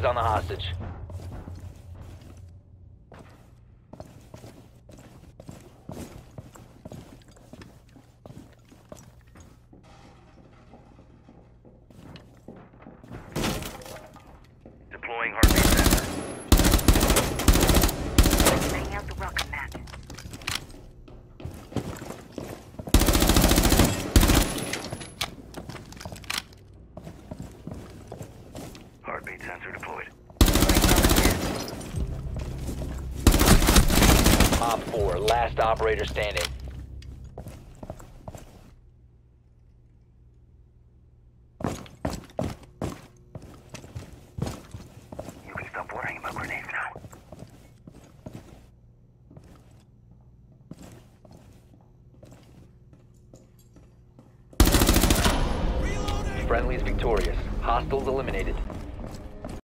on the hostage. Deploying heartbeat sensor. Laying out the welcome mat. Heartbeat sensor deployed. Op 4, last operator standing. You can stop worrying about grenades now. Friendly's victorious. Hostiles eliminated.